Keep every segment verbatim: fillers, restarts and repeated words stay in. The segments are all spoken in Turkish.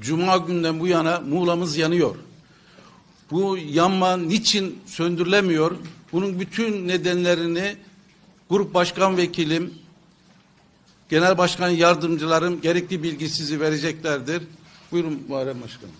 Cuma günden bu yana Muğla'mız yanıyor. Bu yanma niçin söndürülemiyor? Bunun bütün nedenlerini Grup Başkan Vekilim, Genel Başkan Yardımcılarım gerekli bilgi sizi vereceklerdir. Buyurun Muharrem Başkanım.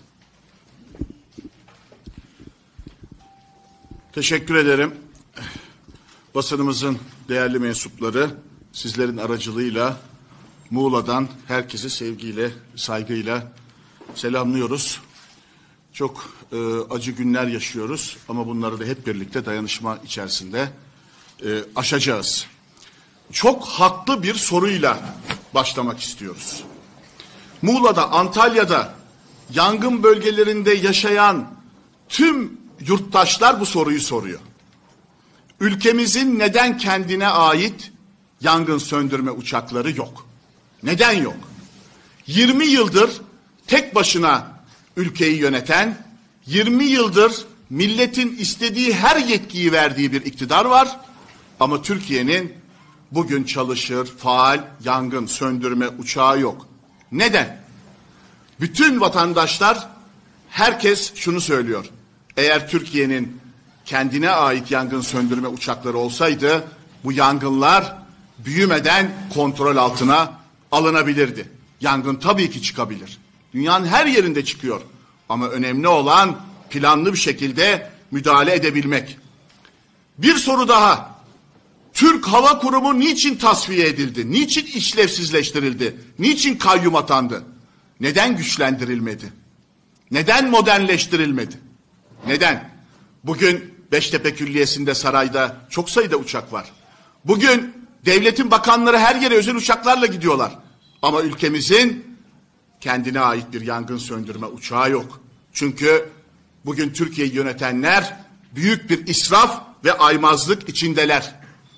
Teşekkür ederim. Basınımızın değerli mensupları, sizlerin aracılığıyla Muğla'dan herkesi sevgiyle, saygıyla selamlıyoruz. Çok e, acı günler yaşıyoruz ama bunları da hep birlikte dayanışma içerisinde e, aşacağız. Çok haklı bir soruyla başlamak istiyoruz. Muğla'da, Antalya'da, yangın bölgelerinde yaşayan tüm yurttaşlar bu soruyu soruyor. Ülkemizin neden kendine ait yangın söndürme uçakları yok? Neden yok? yirmi yıldır tek başına ülkeyi yöneten, yirmi yıldır milletin istediği her yetkiyi verdiği bir iktidar var. Ama Türkiye'nin bugün çalışır, faal yangın söndürme uçağı yok. Neden? Bütün vatandaşlar, herkes şunu söylüyor. Eğer Türkiye'nin kendine ait yangın söndürme uçakları olsaydı, bu yangınlar büyümeden kontrol altına alınabilirdi. Yangın tabii ki çıkabilir. Dünyanın her yerinde çıkıyor. Ama önemli olan planlı bir şekilde müdahale edebilmek. Bir soru daha. Türk Hava Kurumu niçin tasfiye edildi? Niçin işlevsizleştirildi? Niçin kayyum atandı? Neden güçlendirilmedi? Neden modernleştirilmedi? Neden? Bugün Beştepe Külliyesi'nde, sarayda çok sayıda uçak var. Bugün devletin bakanları her yere özel uçaklarla gidiyorlar. Ama ülkemizin kendine ait bir yangın söndürme uçağı yok. Çünkü bugün Türkiye'yi yönetenler büyük bir israf ve aymazlık içindeler.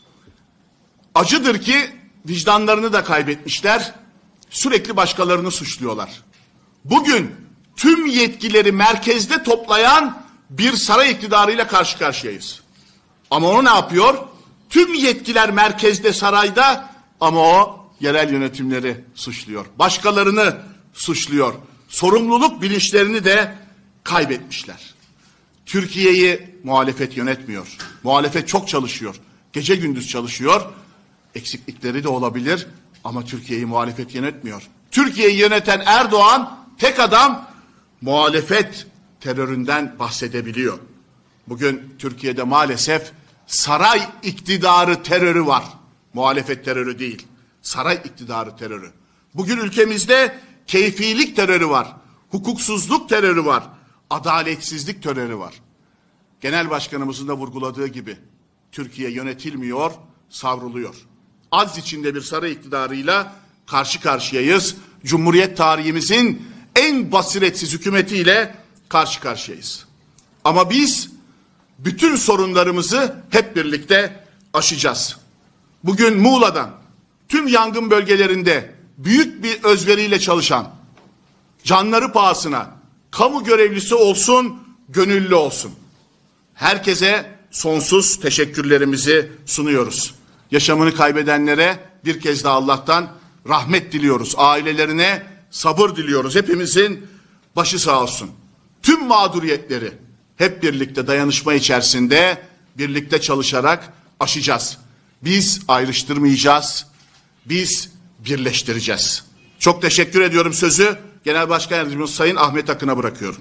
Acıdır ki vicdanlarını da kaybetmişler. Sürekli başkalarını suçluyorlar. Bugün tüm yetkileri merkezde toplayan bir saray iktidarıyla karşı karşıyayız. Ama o ne yapıyor? Tüm yetkiler merkezde, sarayda, ama o yerel yönetimleri suçluyor. Başkalarını suçluyor. Sorumluluk bilinçlerini de kaybetmişler. Türkiye'yi muhalefet yönetmiyor. Muhalefet çok çalışıyor. Gece gündüz çalışıyor. Eksiklikleri de olabilir ama Türkiye'yi muhalefet yönetmiyor. Türkiye'yi yöneten Erdoğan tek adam, muhalefet teröründen bahsedebiliyor. Bugün Türkiye'de maalesef saray iktidarı terörü var. Muhalefet terörü değil. Saray iktidarı terörü. Bugün ülkemizde keyfilik terörü var. Hukuksuzluk terörü var. Adaletsizlik terörü var. Genel Başkanımızın da vurguladığı gibi Türkiye yönetilmiyor, savruluyor. Az içinde bir saray iktidarıyla karşı karşıyayız. Cumhuriyet tarihimizin en basiretsiz hükümetiyle karşı karşıyayız. Ama biz bütün sorunlarımızı hep birlikte aşacağız. Bugün Muğla'dan tüm yangın bölgelerinde büyük bir özveriyle çalışan, canları pahasına, kamu görevlisi olsun, gönüllü olsun, herkese sonsuz teşekkürlerimizi sunuyoruz. Yaşamını kaybedenlere bir kez daha Allah'tan rahmet diliyoruz. Ailelerine sabır diliyoruz. Hepimizin başı sağ olsun. Tüm mağduriyetleri hep birlikte dayanışma içerisinde, birlikte çalışarak aşacağız. Biz ayrıştırmayacağız. Biz birleştireceğiz. Çok teşekkür ediyorum. Sözü Genel Başkan Yardımcımız Sayın Ahmet Akın'a bırakıyorum.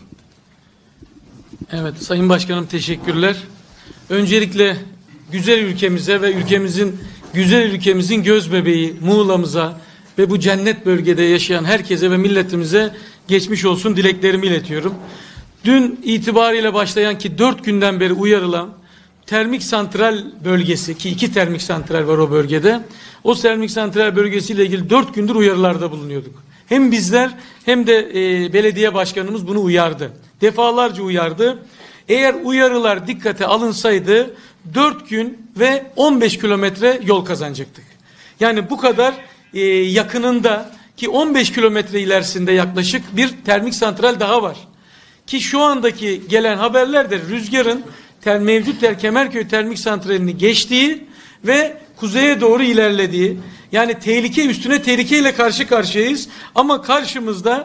Evet Sayın Başkanım, teşekkürler. Öncelikle güzel ülkemize ve ülkemizin güzel ülkemizin göz bebeği Muğla'mıza ve bu cennet bölgede yaşayan herkese ve milletimize geçmiş olsun dileklerimi iletiyorum. Dün itibariyle başlayan ki dört günden beri uyarılan termik santral bölgesi, ki iki termik santral var o bölgede. O termik santral bölgesiyle ilgili dört gündür uyarılarda bulunuyorduk. Hem bizler hem de e, belediye başkanımız bunu uyardı. Defalarca uyardı. Eğer uyarılar dikkate alınsaydı dört gün ve on beş kilometre yol kazanacaktık. Yani bu kadar e, yakınında, ki on beş kilometre ilerisinde yaklaşık bir termik santral daha var. Ki şu andaki gelen haberlerde rüzgarın ter, mevcut ter, Kemerköy termik santralini geçtiği ve kuzeye doğru ilerlediği, yani tehlike üstüne tehlikeyle karşı karşıyayız. Ama karşımızda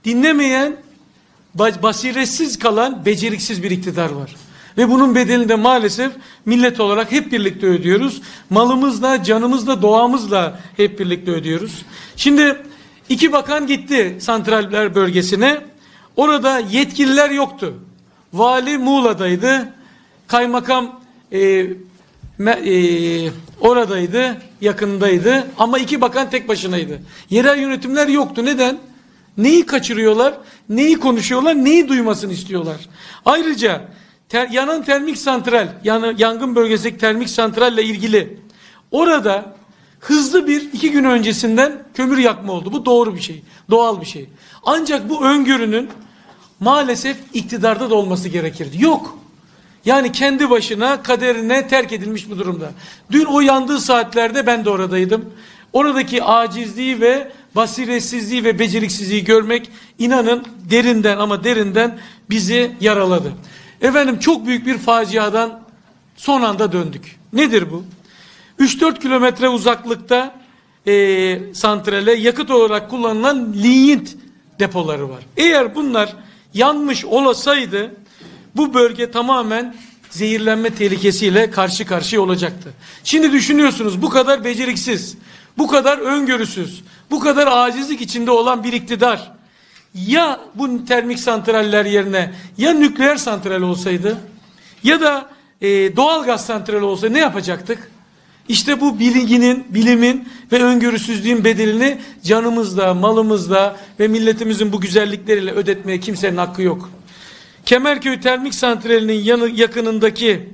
dinlemeyen, basiretsiz kalan, beceriksiz bir iktidar var. Ve bunun bedelini de maalesef millet olarak hep birlikte ödüyoruz. Malımızla, canımızla, doğamızla hep birlikte ödüyoruz. Şimdi iki bakan gitti santraller bölgesine. Orada yetkililer yoktu. Vali Muğla'daydı. Kaymakam e, me, e, oradaydı, yakındaydı. Ama iki bakan tek başınaydı. Yerel yönetimler yoktu. Neden? Neyi kaçırıyorlar? Neyi konuşuyorlar? Neyi duymasını istiyorlar? Ayrıca ter, yanan termik santral, yani yangın bölgesindeki termik santralle ilgili orada hızlı bir iki gün öncesinden kömür yakma oldu. Bu doğru bir şey. Doğal bir şey. Ancak bu öngörünün maalesef iktidarda da olması gerekirdi. Yok. Yani kendi başına kaderine terk edilmiş bu durumda. Dün o yandığı saatlerde ben de oradaydım. Oradaki acizliği ve basiretsizliği ve beceriksizliği görmek inanın derinden ama derinden bizi yaraladı. Efendim çok büyük bir faciadan son anda döndük. Nedir bu? üç dört kilometre uzaklıkta e, santrale yakıt olarak kullanılan linyit depoları var. Eğer bunlar yanmış olasaydı bu bölge tamamen zehirlenme tehlikesiyle karşı karşıya olacaktı. Şimdi düşünüyorsunuz bu kadar beceriksiz, bu kadar öngörüsüz, bu kadar acizlik içinde olan bir iktidar ya bu termik santraller yerine ya nükleer santral olsaydı ya da e, doğal gaz santrali olsaydı ne yapacaktık? İşte bu bilginin, bilimin ve öngörüsüzlüğün bedelini canımızla, malımızla ve milletimizin bu güzellikleriyle ödetmeye kimsenin hakkı yok. Kemerköy Termik Santrali'nin yanı, yakınındaki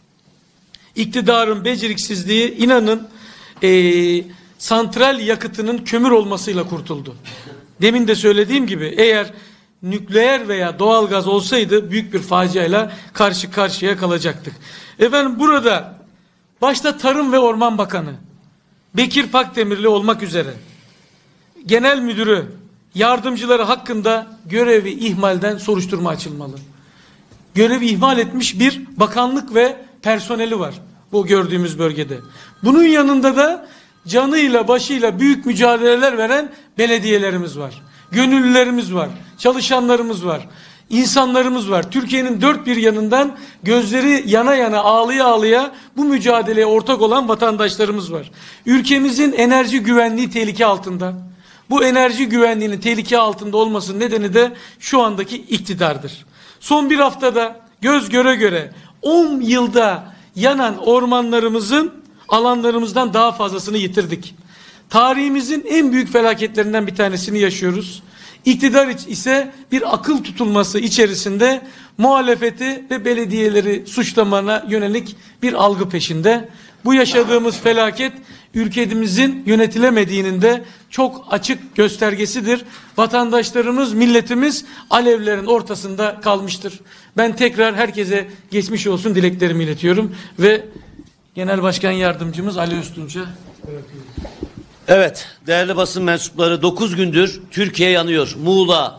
iktidarın beceriksizliği inanın e, santral yakıtının kömür olmasıyla kurtuldu. Demin de söylediğim gibi eğer nükleer veya doğalgaz olsaydı büyük bir faciayla karşı karşıya kalacaktık. Efendim burada başta Tarım ve Orman Bakanı Bekir Pakdemirli olmak üzere genel müdürü, yardımcıları hakkında görevi ihmalden soruşturma açılmalı. Görevi ihmal etmiş bir bakanlık ve personeli var bu gördüğümüz bölgede. Bunun yanında da canıyla başıyla büyük mücadeleler veren belediyelerimiz var. Gönüllülerimiz var. Çalışanlarımız var. İnsanlarımız var. Türkiye'nin dört bir yanından gözleri yana yana ağlıya ağlıya bu mücadeleye ortak olan vatandaşlarımız var. Ülkemizin enerji güvenliği tehlike altında. Bu enerji güvenliğinin tehlike altında olmasının nedeni de şu andaki iktidardır. Son bir haftada göz göre göre on yılda yanan ormanlarımızın alanlarımızdan daha fazlasını yitirdik. Tarihimizin en büyük felaketlerinden bir tanesini yaşıyoruz. İktidar ise bir akıl tutulması içerisinde muhalefeti ve belediyeleri suçlamana yönelik bir algı peşinde. Bu yaşadığımız felaket ülkemizin yönetilemediğinin de çok açık göstergesidir. Vatandaşlarımız, milletimiz alevlerin ortasında kalmıştır. Ben tekrar herkese geçmiş olsun dileklerimi iletiyorum ve Genel Başkan Yardımcımız Ali Öztunç'a bırakıyorum. Evet, değerli basın mensupları, dokuz gündür Türkiye yanıyor. Muğla,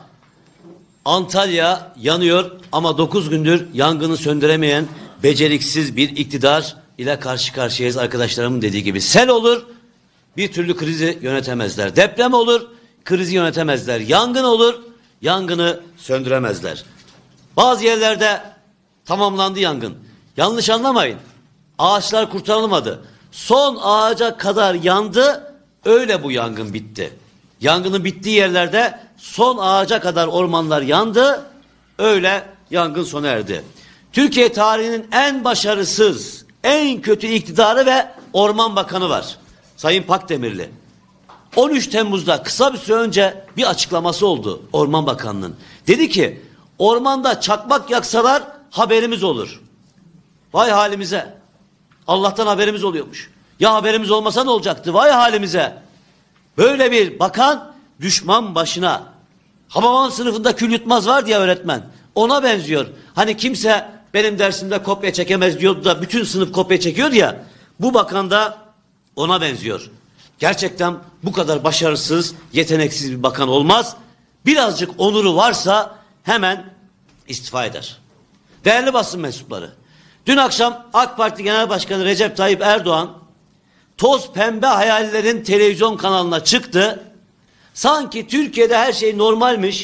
Antalya yanıyor ama dokuz gündür yangını söndüremeyen beceriksiz bir iktidar ile karşı karşıyayız. Arkadaşlarımın dediği gibi sel olur, bir türlü krizi yönetemezler. Deprem olur, krizi yönetemezler. Yangın olur, yangını söndüremezler. Bazı yerlerde tamamlandı yangın. Yanlış anlamayın. Ağaçlar kurtarılmadı. Son ağaca kadar yandı. Öyle bu yangın bitti. Yangının bittiği yerlerde son ağaca kadar ormanlar yandı. Öyle yangın sona erdi. Türkiye tarihinin en başarısız, en kötü iktidarı ve Orman Bakanı var. Sayın Pakdemirli. on üç Temmuz'da kısa bir süre önce bir açıklaması oldu Orman Bakanı'nın. Dedi ki ormanda çakmak yaksalar haberimiz olur. Vay halimize. Allah'tan haberimiz oluyormuş. Ya haberimiz olmasa ne olacaktı? Vay halimize. Böyle bir bakan düşman başına. Hababam sınıfında kül yutmaz var diye öğretmen. Ona benziyor. Hani kimse benim dersimde kopya çekemez diyordu da bütün sınıf kopya çekiyor ya. Bu bakan da ona benziyor. Gerçekten bu kadar başarısız, yeteneksiz bir bakan olmaz. Birazcık onuru varsa hemen istifa eder. Değerli basın mensupları. Dün akşam AK Parti Genel Başkanı Recep Tayyip Erdoğan toz pembe hayallerin televizyon kanalına çıktı. Sanki Türkiye'de her şey normalmiş.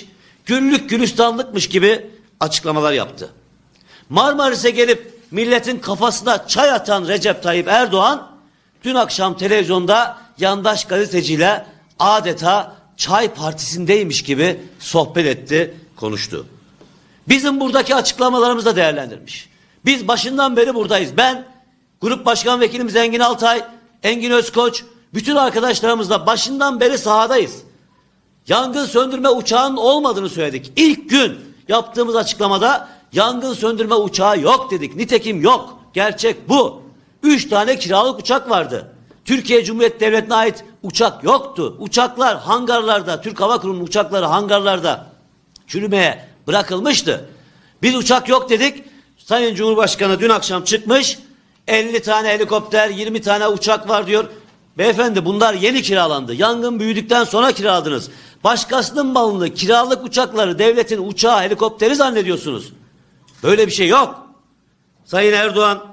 güllük gülistanlıkmış gibi açıklamalar yaptı. Marmaris'e gelip milletin kafasına çay atan Recep Tayyip Erdoğan dün akşam televizyonda yandaş gazeteciyle adeta çay partisindeymiş gibi sohbet etti, konuştu. Bizim buradaki açıklamalarımızı da değerlendirmiş. Biz başından beri buradayız. Ben, Grup Başkan Vekilimiz Engin Altay, Engin Özkoç, bütün arkadaşlarımızla başından beri sahadayız. Yangın söndürme uçağının olmadığını söyledik. İlk gün yaptığımız açıklamada yangın söndürme uçağı yok dedik. Nitekim yok. Gerçek bu. Üç tane kiralık uçak vardı. Türkiye Cumhuriyeti Devleti'ne ait uçak yoktu. Uçaklar hangarlarda, Türk Hava Kurumu'nun uçakları hangarlarda çürümeye bırakılmıştı. Biz uçak yok dedik. Sayın Cumhurbaşkanı dün akşam çıkmış, elli tane helikopter, yirmi tane uçak var diyor. Beyefendi bunlar yeni kiralandı. Yangın büyüdükten sonra kiraladınız. Başkasının malını, kiralık uçakları devletin uçağı, helikopteri zannediyorsunuz. Böyle bir şey yok. Sayın Erdoğan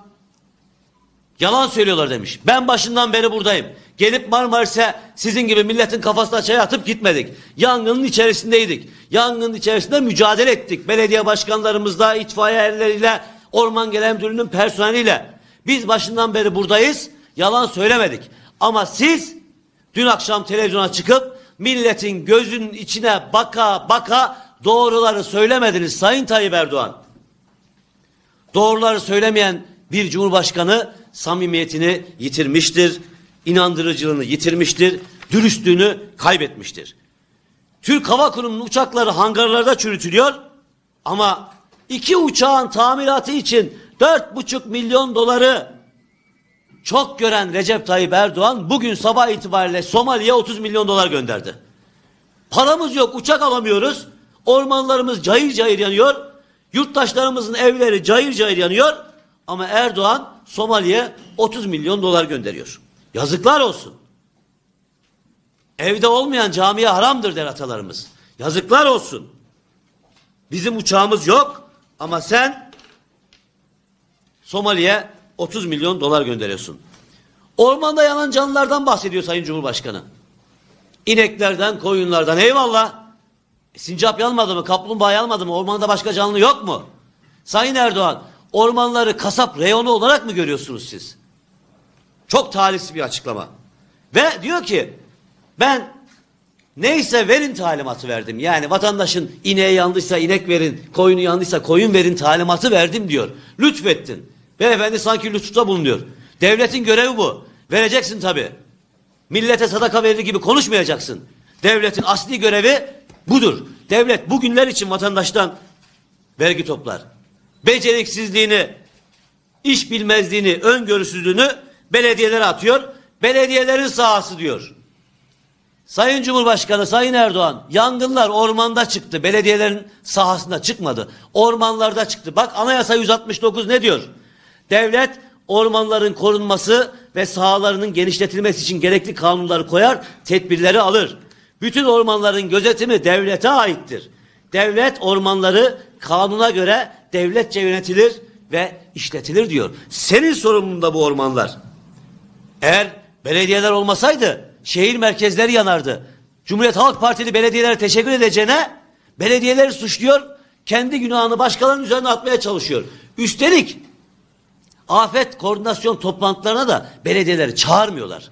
yalan söylüyorlar demiş. Ben başından beri buradayım. Gelip Marmaris'e sizin gibi milletin kafasına çay atıp gitmedik. Yangının içerisindeydik. Yangının içerisinde mücadele ettik. Belediye başkanlarımızla, itfaiye erleriyle, Orman Genel Müdürlüğü'nün personeliyle. Biz başından beri buradayız. Yalan söylemedik. Ama siz dün akşam televizyona çıkıp milletin gözünün içine baka baka doğruları söylemediniz Sayın Tayyip Erdoğan. Doğruları söylemeyen bir cumhurbaşkanı samimiyetini yitirmiştir, inandırıcılığını yitirmiştir, dürüstlüğünü kaybetmiştir. Türk Hava Kurumu'nun uçakları hangarlarda çürütülüyor ama iki uçağın tamiratı için dört buçuk milyon doları çok gören Recep Tayyip Erdoğan bugün sabah itibariyle Somali'ye otuz milyon dolar gönderdi. Paramız yok, uçak alamıyoruz, ormanlarımız cayır cayır yanıyor, yurttaşlarımızın evleri cayır cayır yanıyor ama Erdoğan Somali'ye otuz milyon dolar gönderiyor. Yazıklar olsun. Evde olmayan camiye haramdır der atalarımız. Yazıklar olsun. Bizim uçağımız yok ama sen Somali'ye otuz milyon dolar gönderiyorsun. Ormanda yanan canlılardan bahsediyor Sayın Cumhurbaşkanı. İneklerden, koyunlardan, eyvallah. E, sincap yanmadı mı, kaplumbağa yanmadı mı, ormanda başka canlı yok mu? Sayın Erdoğan, ormanları kasap reyonu olarak mı görüyorsunuz siz? Çok talihsiz bir açıklama. Ve diyor ki ben neyse verin talimatı verdim. Yani vatandaşın ineği yandıysa inek verin, koyunu yandıysa koyun verin talimatı verdim diyor. Lütfettin. Beyefendi sanki lütufta bulunuyor. Devletin görevi bu. Vereceksin tabii. Millete sadaka verir gibi konuşmayacaksın. Devletin asli görevi budur. Devlet bugünler için vatandaştan vergi toplar. Beceriksizliğini, iş bilmezliğini, öngörüsüzlüğünü belediyelere atıyor. Belediyelerin sahası diyor. Sayın Cumhurbaşkanı, Sayın Erdoğan, yangınlar ormanda çıktı. Belediyelerin sahasında çıkmadı. Ormanlarda çıktı. Bak Anayasa yüz altmış dokuz ne diyor? Devlet ormanların korunması ve sahalarının genişletilmesi için gerekli kanunları koyar, tedbirleri alır. Bütün ormanların gözetimi devlete aittir. Devlet ormanları kanuna göre devletçe yönetilir ve işletilir diyor. Senin sorumluluğunda bu ormanlar. Eğer belediyeler olmasaydı şehir merkezleri yanardı. Cumhuriyet Halk Partili belediyelere teşekkür edeceğine belediyeleri suçluyor, kendi günahını başkalarının üzerine atmaya çalışıyor. Üstelik afet koordinasyon toplantılarına da belediyeleri çağırmıyorlar.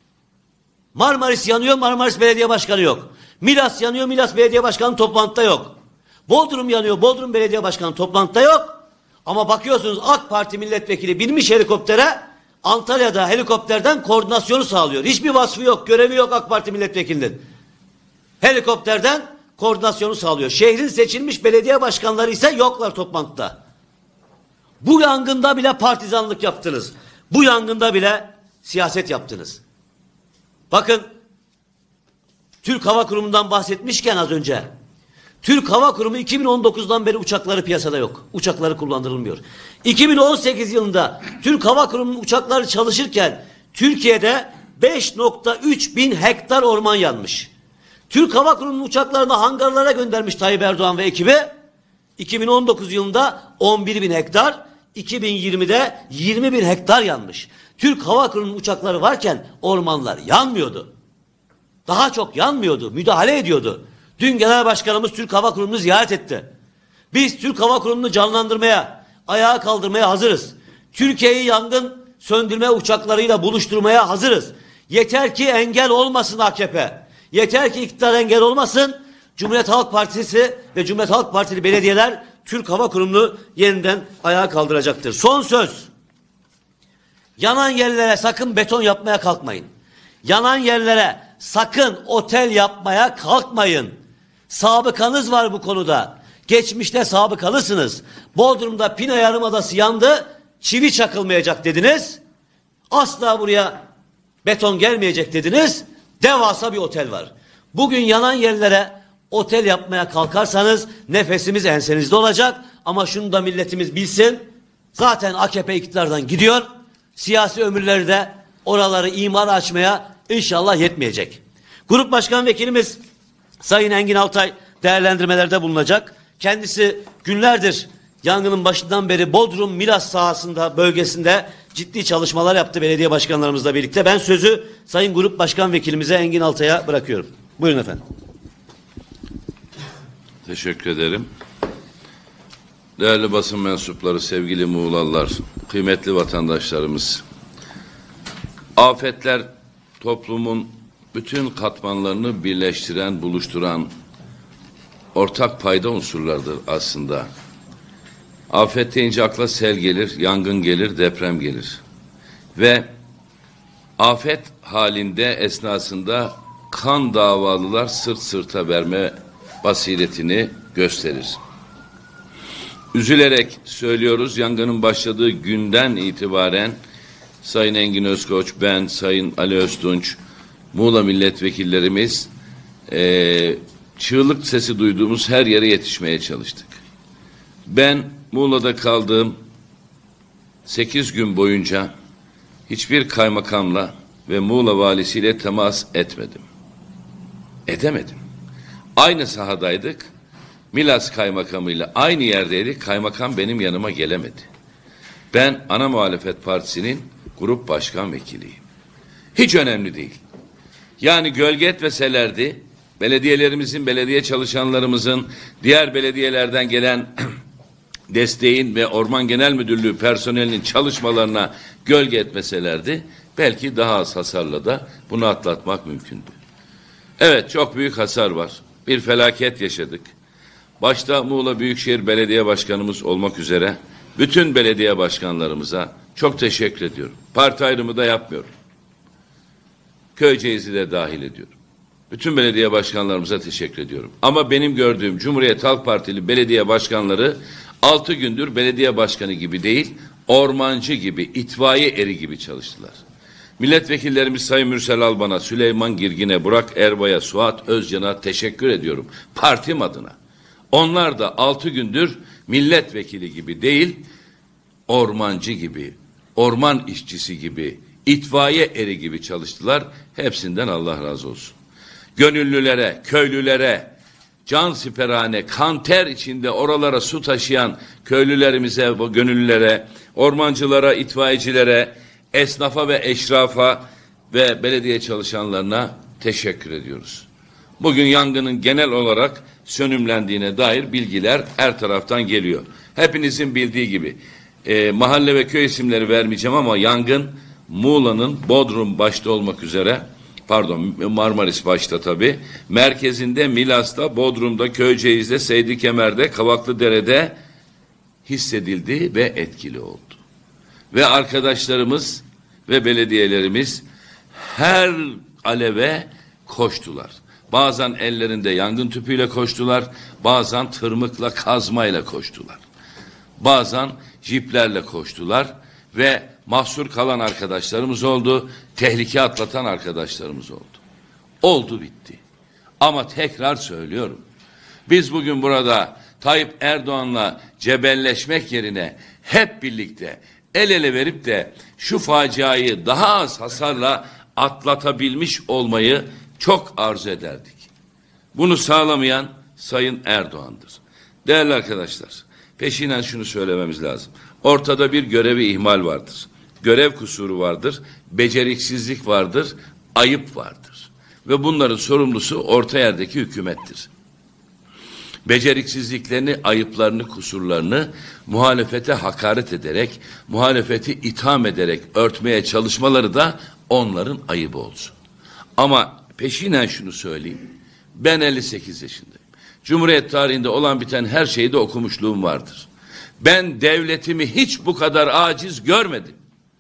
Marmaris yanıyor, Marmaris Belediye Başkanı yok. Milas yanıyor, Milas Belediye Başkanı toplantıda yok. Bodrum yanıyor, Bodrum Belediye Başkanı toplantıda yok. Ama bakıyorsunuz AK Parti milletvekili binmiş helikoptere, Antalya'da helikopterden koordinasyonu sağlıyor. Hiçbir vasfı yok, görevi yok AK Parti milletvekilinin. Helikopterden koordinasyonu sağlıyor. Şehrin seçilmiş belediye başkanları ise yoklar toplantıda. Bu yangında bile partizanlık yaptınız. Bu yangında bile siyaset yaptınız. Bakın, Türk Hava Kurumu'ndan bahsetmişken az önce, Türk Hava Kurumu iki bin on dokuzdan beri uçakları piyasada yok. Uçakları kullandırılmıyor. iki bin on sekiz yılında Türk Hava Kurumu'nun uçakları çalışırken Türkiye'de beş nokta üç bin hektar orman yanmış. Türk Hava Kurumu'nun uçaklarını hangarlara göndermiş Tayyip Erdoğan ve ekibi. iki bin on dokuz yılında on bir bin hektar, iki bin yirmide yirmi bin hektar yanmış. Türk Hava Kurumu'nun uçakları varken ormanlar yanmıyordu. Daha çok yanmıyordu, müdahale ediyordu. Dün Genel Başkanımız Türk Hava Kurumu'nu ziyaret etti. Biz Türk Hava Kurumu'nu canlandırmaya, ayağa kaldırmaya hazırız. Türkiye'yi yangın söndürme uçaklarıyla buluşturmaya hazırız. Yeter ki engel olmasın A K P. Yeter ki iktidar engel olmasın. Cumhuriyet Halk Partisi ve Cumhuriyet Halk Partili belediyeler Türk Hava Kurumu'nu yeniden ayağa kaldıracaktır. Son söz. Yanan yerlere sakın beton yapmaya kalkmayın. Yanan yerlere sakın otel yapmaya kalkmayın. Sabıkanız var bu konuda. Geçmişte sabıkalısınız. Bodrum'da Pina Yarımadası yandı. Çivi çakılmayacak dediniz. Asla buraya beton gelmeyecek dediniz. Devasa bir otel var. Bugün yanan yerlere otel yapmaya kalkarsanız nefesimiz ensenizde olacak. Ama şunu da milletimiz bilsin. Zaten A K P iktidardan gidiyor. Siyasi ömürleri de oraları imar açmaya inşallah yetmeyecek. Grup Başkan Vekilimiz Sayın Engin Altay değerlendirmelerde bulunacak. Kendisi günlerdir yangının başından beri Bodrum Milas sahasında, bölgesinde ciddi çalışmalar yaptı belediye başkanlarımızla birlikte. Ben sözü Sayın Grup Başkan Vekilimize Engin Altay'a bırakıyorum. Buyurun efendim. Teşekkür ederim. Değerli basın mensupları, sevgili Muğlalılar, kıymetli vatandaşlarımız. Afetler toplumun bütün katmanlarını birleştiren, buluşturan ortak payda unsurlardır aslında. Afet deyince akla sel gelir, yangın gelir, deprem gelir. Ve afet halinde esnasında kan davalılar sırt sırta verme basiretini gösterir. Üzülerek söylüyoruz, yangının başladığı günden itibaren Sayın Engin Özkoç, ben, Sayın Ali Öztunç, Muğla milletvekillerimiz e, çığlık sesi duyduğumuz her yere yetişmeye çalıştık. Ben Muğla'da kaldığım sekiz gün boyunca hiçbir kaymakamla ve Muğla valisiyle temas etmedim. Edemedim. Aynı sahadaydık. Milas kaymakamıyla aynı yerdeydik. Kaymakam benim yanıma gelemedi. Ben ana muhalefet partisinin grup başkan vekiliyim. Hiç önemli değil. Yani gölge etmeselerdi, belediyelerimizin, belediye çalışanlarımızın, diğer belediyelerden gelen desteğin ve Orman Genel Müdürlüğü personelinin çalışmalarına gölge etmeselerdi, belki daha az hasarla da bunu atlatmak mümkündü. Evet, çok büyük hasar var. Bir felaket yaşadık. Başta Muğla Büyükşehir Belediye Başkanımız olmak üzere bütün belediye başkanlarımıza çok teşekkür ediyorum. Parti ayrımı da yapmıyorum. Köyceğiz'i de dahil ediyorum. Bütün belediye başkanlarımıza teşekkür ediyorum. Ama benim gördüğüm Cumhuriyet Halk Partili belediye başkanları altı gündür belediye başkanı gibi değil, ormancı gibi, itfaiye eri gibi çalıştılar. Milletvekillerimiz Sayın Mürsel Alban'a, Süleyman Girgin'e, Burak Erbay'a, Suat Özcan'a teşekkür ediyorum. Partim adına. Onlar da altı gündür milletvekili gibi değil, ormancı gibi, orman işçisi gibi, itfaiye eri gibi çalıştılar. Hepsinden Allah razı olsun. Gönüllülere, köylülere, can siperhane, kan ter içinde oralara su taşıyan köylülerimize, bu gönüllülere, ormancılara, itfaiyecilere, esnafa ve eşrafa ve belediye çalışanlarına teşekkür ediyoruz. Bugün yangının genel olarak sönümlendiğine dair bilgiler her taraftan geliyor. Hepinizin bildiği gibi e, mahalle ve köy isimleri vermeyeceğim ama yangın Muğla'nın Bodrum başta olmak üzere, pardon Marmaris başta tabii, merkezinde, Milas'ta, Bodrum'da, Köyceğiz'de, Seydi Kemer'de, Kavaklıdere'de hissedildi ve etkili oldu. Ve arkadaşlarımız ve belediyelerimiz her aleve koştular. Bazen ellerinde yangın tüpüyle koştular, bazen tırmıkla, kazmayla koştular. Bazen jiplerle koştular ve mahsur kalan arkadaşlarımız oldu, tehlike atlatan arkadaşlarımız oldu. Oldu bitti. Ama tekrar söylüyorum, biz bugün burada Tayyip Erdoğan'la cebelleşmek yerine hep birlikte el ele verip de şu faciayı daha az hasarla atlatabilmiş olmayı çok arzu ederdik. Bunu sağlamayan Sayın Erdoğan'dır. Değerli arkadaşlar, peşinen şunu söylememiz lazım. Ortada bir görevi ihmal vardır. Görev kusuru vardır, beceriksizlik vardır, ayıp vardır. Ve bunların sorumlusu orta yerdeki hükümettir. beceriksizliklerini, ayıplarını, kusurlarını muhalefete hakaret ederek, muhalefeti itham ederek örtmeye çalışmaları da onların ayıbı olsun. Ama peşinen şunu söyleyeyim. Ben elli sekiz yaşındayım. Cumhuriyet tarihinde olan biten her şeyi de okumuşluğum vardır. Ben devletimi hiç bu kadar aciz görmedim.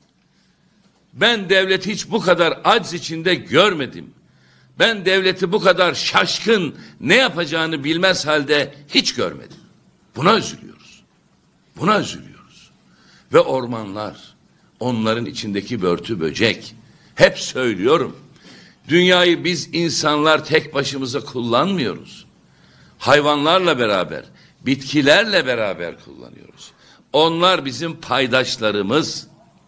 Ben devleti hiç bu kadar aciz içinde görmedim. Ben devleti bu kadar şaşkın, ne yapacağını bilmez halde hiç görmedim. Buna üzülüyoruz. Buna üzülüyoruz. Ve ormanlar, onların içindeki börtü böcek. Hep söylüyorum. Dünyayı biz insanlar tek başımıza kullanmıyoruz. Hayvanlarla beraber, bitkilerle beraber kullanıyoruz. Onlar bizim paydaşlarımız.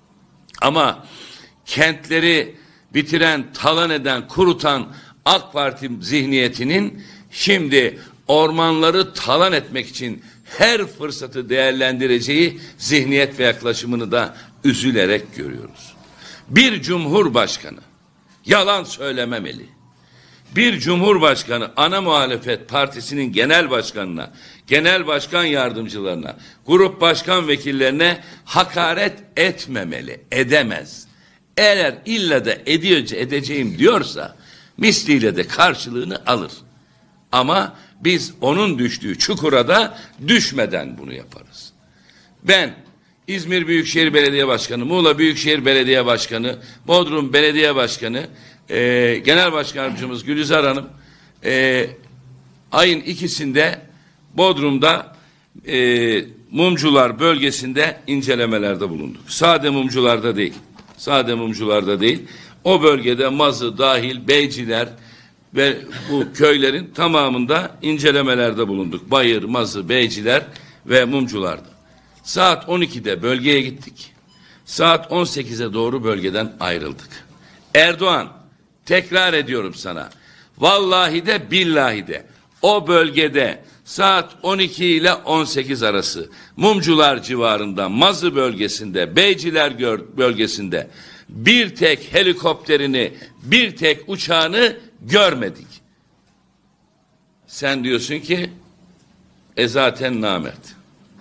Ama kentleri bitiren, talan eden, kurutan AK Parti zihniyetinin şimdi ormanları talan etmek için her fırsatı değerlendireceği zihniyet ve yaklaşımını da üzülerek görüyoruz. Bir cumhurbaşkanı yalan söylememeli. Bir cumhurbaşkanı ana muhalefet partisinin genel başkanına, genel başkan yardımcılarına, grup başkan vekillerine hakaret etmemeli, edemez. Eğer illa da ediyor, edeceğim diyorsa misliyle de karşılığını alır. Ama biz onun düştüğü çukura da düşmeden bunu yaparız. Ben İzmir Büyükşehir Belediye Başkanı, Muğla Büyükşehir Belediye Başkanı, Bodrum Belediye Başkanı, e, Genel Başkan Yardımcımız Gülizar Hanım, e, ayın ikisinde Bodrum'da e, Mumcular bölgesinde incelemelerde bulunduk. Sade mumcularda değil. Sade mumcularda değil. O bölgede Mazı dahil Beyciler ve bu köylerin tamamında incelemelerde bulunduk. Bayır, Mazı, Beyciler ve Mumcularda. Saat on ikide bölgeye gittik. Saat on sekize doğru bölgeden ayrıldık. Erdoğan, tekrar ediyorum sana. Vallahi de billahi de o bölgede saat on iki ile on sekiz arası Mumcular civarında, Mazı bölgesinde, Beyciler bölgesinde bir tek helikopterini, bir tek uçağını görmedik. Sen diyorsun ki e zaten namert.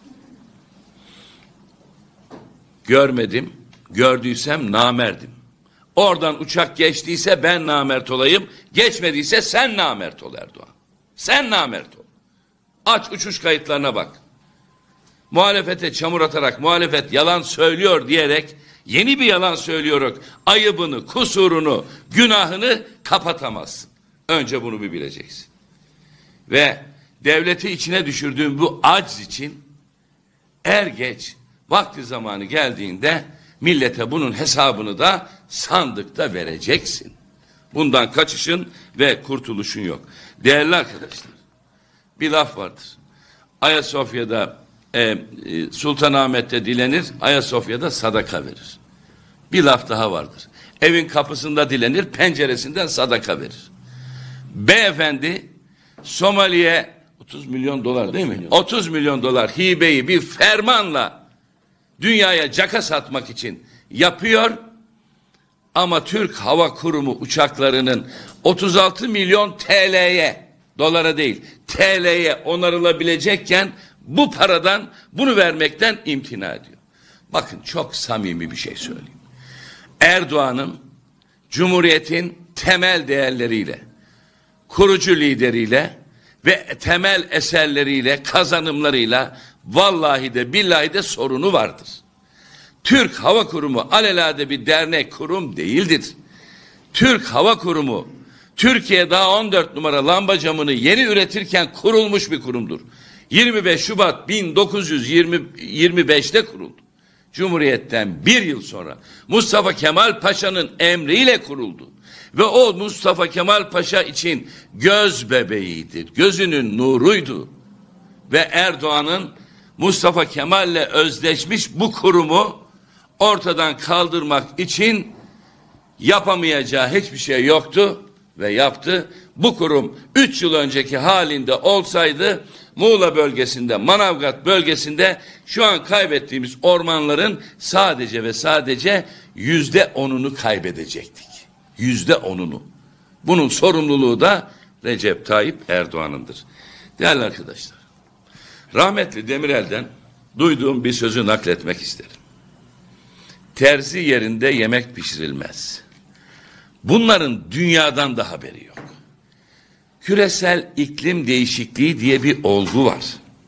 Görmedim, gördüysem namerdim. Oradan uçak geçtiyse ben namert olayım, geçmediyse sen namert ol Erdoğan. Sen namert ol. Aç uçuş kayıtlarına bak. Muhalefete çamur atarak, muhalefet yalan söylüyor diyerek yeni bir yalan söylüyoruz. Ayıbını, kusurunu, günahını kapatamazsın. Önce bunu bir bileceksin. Ve devleti içine düşürdüğün bu aciz için er geç vakti zamanı geldiğinde millete bunun hesabını da sandıkta vereceksin. Bundan kaçışın ve kurtuluşun yok. Değerli arkadaşlar, bir laf vardır. Ayasofya'da e, e, Sultanahmet'te dilenir, Ayasofya'da sadaka verir. Bir laf daha vardır. Evin kapısında dilenir, penceresinden sadaka verir. Beyefendi Somali'ye otuz milyon dolar değil mi? otuz milyon dolar hibeyi bir fermanla dünyaya caka satmak için yapıyor. Ama Türk Hava Kurumu uçaklarının otuz altı milyon T L'ye, dolara değil T L'ye onarılabilecekken bu paradan bunu vermekten imtina ediyor. Bakın çok samimi bir şey söyleyeyim. Erdoğan'ın Cumhuriyet'in temel değerleriyle, kurucu lideriyle ve temel eserleriyle, kazanımlarıyla vallahi de billahi de sorunu vardır. Türk Hava Kurumu alelade bir dernek, kurum değildir. Türk Hava Kurumu Türkiye daha on dört numara lamba camını yeni üretirken kurulmuş bir kurumdur. yirmi beş Şubat bin dokuz yüz yirmi beş'te kuruldu. Cumhuriyet'ten bir yıl sonra Mustafa Kemal Paşa'nın emriyle kuruldu. Ve o Mustafa Kemal Paşa için göz bebeğiydi. Gözünün nuruydu. Ve Erdoğan'ın Mustafa Kemal'le özdeşmiş bu kurumu ortadan kaldırmak için yapamayacağı hiçbir şey yoktu ve yaptı. Bu kurum üç yıl önceki halinde olsaydı Muğla bölgesinde, Manavgat bölgesinde şu an kaybettiğimiz ormanların sadece ve sadece yüzde onunu kaybedecektik. Yüzde onunu. Bunun sorumluluğu da Recep Tayyip Erdoğan'ındır. Değerli arkadaşlar, rahmetli Demirel'den duyduğum bir sözü nakletmek isterim. Terzi yerinde yemek pişirilmez. Bunların dünyadan da haberi yok. Küresel iklim değişikliği diye bir olgu var.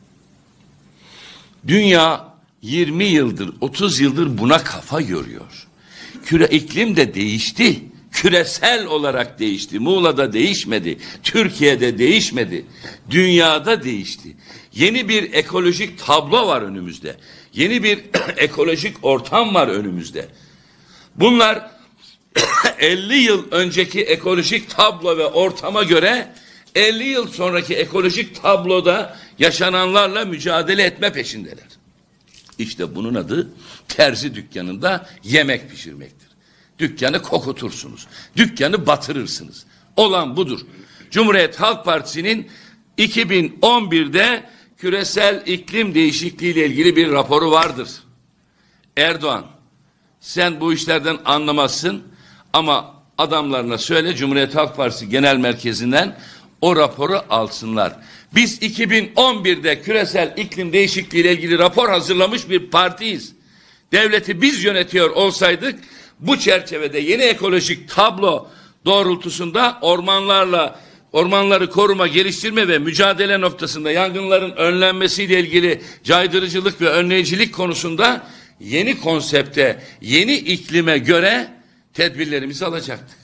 Dünya yirmi yıldır, otuz yıldır buna kafa yoruyor. Küre iklim de değişti. Küresel olarak değişti. Muğla'da değişmedi. Türkiye'de değişmedi. Dünyada değişti. Yeni bir ekolojik tablo var önümüzde. Yeni bir ekolojik ortam var önümüzde. Bunlar elli yıl önceki ekolojik tablo ve ortama göre elli yıl sonraki ekolojik tabloda yaşananlarla mücadele etme peşindeler. İşte bunun adı terzi dükkanında yemek pişirmektir. Dükkanı kokutursunuz. Dükkanı batırırsınız. Olan budur. Cumhuriyet Halk Partisi'nin iki bin on birde küresel iklim değişikliği ile ilgili bir raporu vardır. Erdoğan, sen bu işlerden anlamazsın ama adamlarına söyle, Cumhuriyet Halk Partisi Genel Merkezi'nden o raporu alsınlar. Biz iki bin on birde küresel iklim değişikliği ile ilgili rapor hazırlamış bir partiyiz. Devleti biz yönetiyor olsaydık bu çerçevede yeni ekolojik tablo doğrultusunda ormanlarla ormanları koruma, geliştirme ve mücadele noktasında yangınların önlenmesiyle ilgili caydırıcılık ve önleyicilik konusunda yeni konsepte, yeni iklime göre tedbirlerimizi alacaktık.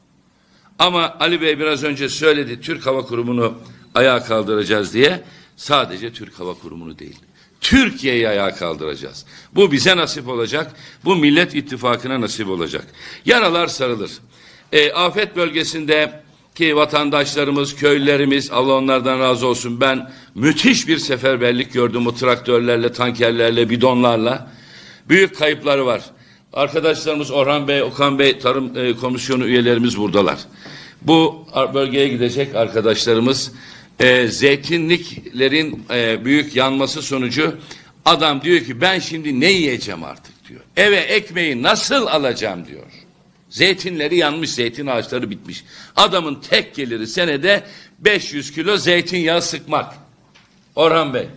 Ama Ali Bey biraz önce söyledi, Türk Hava Kurumu'nu ayağa kaldıracağız diye. Sadece Türk Hava Kurumu'nu değil, Türkiye'yi ayağa kaldıracağız. Bu bize nasip olacak, bu Millet İttifakı'na nasip olacak. Yaralar sarılır. E, afet bölgesindeki vatandaşlarımız, köylülerimiz, Allah onlardan razı olsun, ben müthiş bir seferberlik gördüm o traktörlerle, tankerlerle, bidonlarla. Büyük kayıpları var. Arkadaşlarımız Orhan Bey, Okan Bey, Tarım e, Komisyonu üyelerimiz buradalar. Bu bölgeye gidecek arkadaşlarımız, e, zeytinliklerin e, büyük yanması sonucu adam diyor ki ben şimdi ne yiyeceğim artık diyor. Eve ekmeği nasıl alacağım diyor. Zeytinleri yanmış, zeytin ağaçları bitmiş. Adamın tek geliri senede beş yüz kilo zeytinyağı sıkmak. Orhan Bey,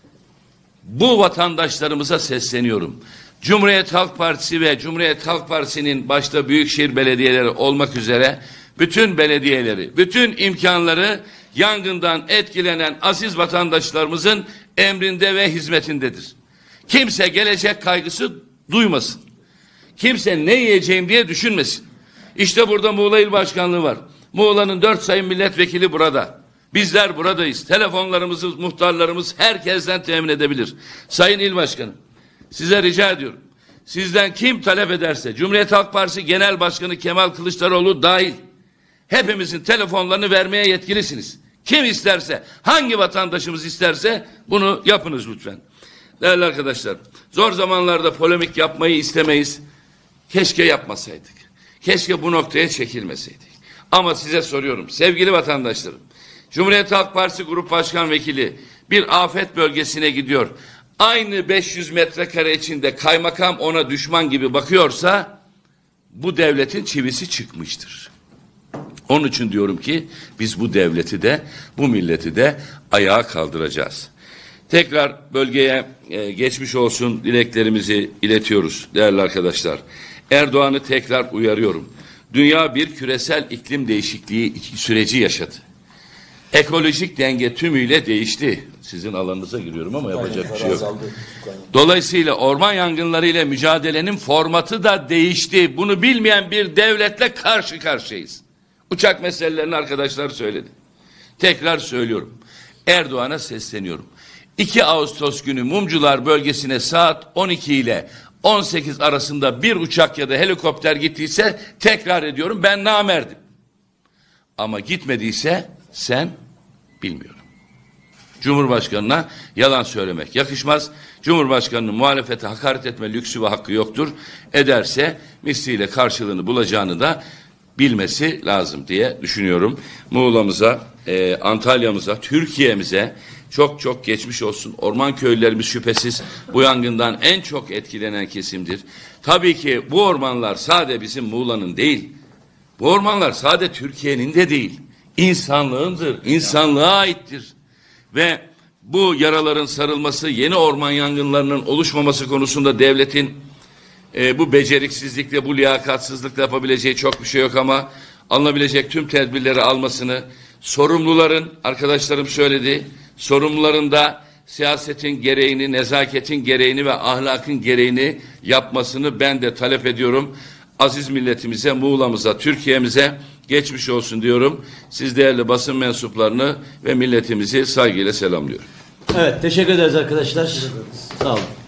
bu vatandaşlarımıza sesleniyorum. Cumhuriyet Halk Partisi ve Cumhuriyet Halk Partisi'nin başta büyükşehir belediyeleri olmak üzere bütün belediyeleri, bütün imkanları yangından etkilenen aziz vatandaşlarımızın emrinde ve hizmetindedir. Kimse gelecek kaygısı duymasın. Kimse ne yiyeceğim diye düşünmesin. İşte burada Muğla İl Başkanlığı var. Muğla'nın dört sayın milletvekili burada. Bizler buradayız. Telefonlarımızı, muhtarlarımız herkesten temin edebilir. Sayın İl Başkanım, size rica ediyorum. Sizden kim talep ederse, Cumhuriyet Halk Partisi Genel Başkanı Kemal Kılıçdaroğlu dahil, hepimizin telefonlarını vermeye yetkilisiniz. Kim isterse, hangi vatandaşımız isterse bunu yapınız lütfen. Değerli arkadaşlar, zor zamanlarda polemik yapmayı istemeyiz. Keşke yapmasaydık. Keşke bu noktaya çekilmeseydik. Ama size soruyorum sevgili vatandaşlarım. Cumhuriyet Halk Partisi Grup Başkan Vekili bir afet bölgesine gidiyor. Aynı beş yüz metrekare içinde kaymakam ona düşman gibi bakıyorsa bu devletin çivisi çıkmıştır. Onun için diyorum ki biz bu devleti de bu milleti de ayağa kaldıracağız. Tekrar bölgeye e, geçmiş olsun dileklerimizi iletiyoruz değerli arkadaşlar. Erdoğan'ı tekrar uyarıyorum. Dünya bir küresel iklim değişikliği süreci yaşadı. Ekolojik denge tümüyle değişti. Sizin alanınıza giriyorum ama yapacak bir şey yok. Dolayısıyla orman yangınlarıyla mücadelenin formatı da değişti. Bunu bilmeyen bir devletle karşı karşıyayız. Uçak meselelerini arkadaşlar söyledi. Tekrar söylüyorum. Erdoğan'a sesleniyorum. iki Ağustos günü Mumcular bölgesine saat on iki ile on sekiz arasında bir uçak ya da helikopter gittiyse tekrar ediyorum ben namerdim. Ama gitmediyse sen bilmiyorum. Cumhurbaşkanına yalan söylemek yakışmaz. Cumhurbaşkanının muhalefete hakaret etme lüksü ve hakkı yoktur. Ederse misliyle karşılığını bulacağını da bilmesi lazım diye düşünüyorum. Muğla'mıza, e, Antalya'mıza, Türkiye'mize çok çok geçmiş olsun. Orman köylülerimiz şüphesiz bu yangından en çok etkilenen kesimdir. Tabii ki bu ormanlar sadece bizim Muğla'nın değil. Bu ormanlar sadece Türkiye'nin de değil. İnsanlığındır, insanlığa aittir. ve bu yaraların sarılması, yeni orman yangınlarının oluşmaması konusunda devletin e, bu beceriksizlikle, bu liyakatsızlıkla yapabileceği çok bir şey yok ama alınabilecek tüm tedbirleri almasını, sorumluların, arkadaşlarım söyledi, sorumluların da siyasetin gereğini, nezaketin gereğini ve ahlakın gereğini yapmasını ben de talep ediyorum. Aziz milletimize, Muğla'mıza, Türkiye'mize geçmiş olsun diyorum. Siz değerli basın mensuplarını ve milletimizi saygıyla selamlıyorum. Evet, teşekkür ederiz arkadaşlar. Sağ olun.